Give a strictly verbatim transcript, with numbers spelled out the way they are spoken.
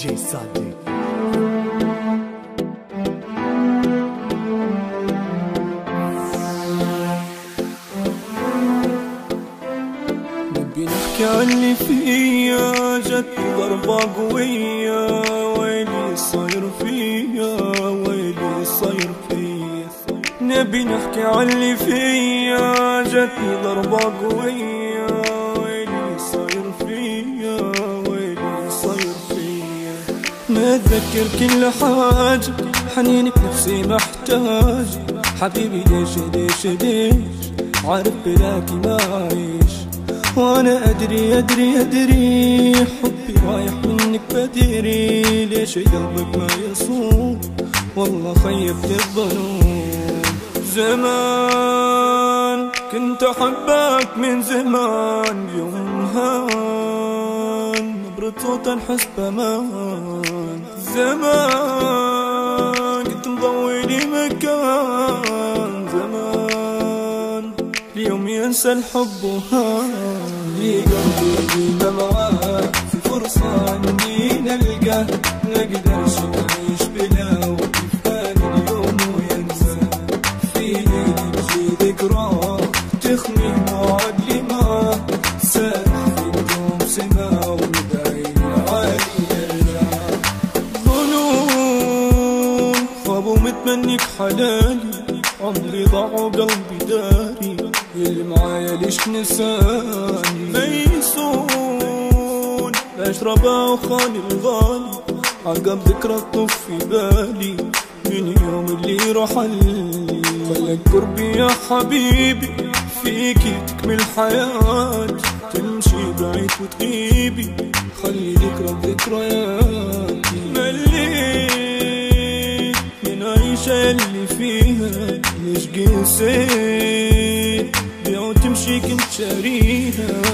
جي صادق. نبي نحكي عن اللي فيا، جتني ضربة قوية، ويلي صاير فيا، ويلي صاير فيا. نبي نحكي عن اللي فيا، جتني ضربة قوية، ويلي صاير فيا، ويلي صاير فيا. متذكر كل حاجة، حنينك نفسي محتاج. حبيبي ليش ليش ليش عارف بلاكي ما عايش، وانا ادري ادري ادري حبي رايح منك بدري. ليش قلبك ما يصوم، والله خيبت الظنون. زمان كنت احبك من زمان، يوم هان نبرة صوت نحس بامان. زمان كنت مضوي لي مكان، زمان اليوم ينسى الحب وهان. لي قلبي ديما معاك، في فرصة اني نلقاه، نقدرش نعيش بلا وكيف كان اليوم وينسى. في ليلي تجي ذكراه، تخمي موعد لي معاه، سارح في اليوم سما وندعي العالي يرجع. ظنون خابوا متمنيك حلالي، عمري ضاع وقلبي داري، اللي معايا ليش نساني. ميسون اشربها وخالي الغالي، عقب ذكرى تطف في بالي، من يوم اللي رحل. خلك قربي يا حبيبي، فيكي تكمل حياتي، تمشي بعيد وتغيبي، خلي ذكرى ذكرياتي. مليت من عيشة اللي فيها، ليش قسيت بيع وتمشي كنت شاريها.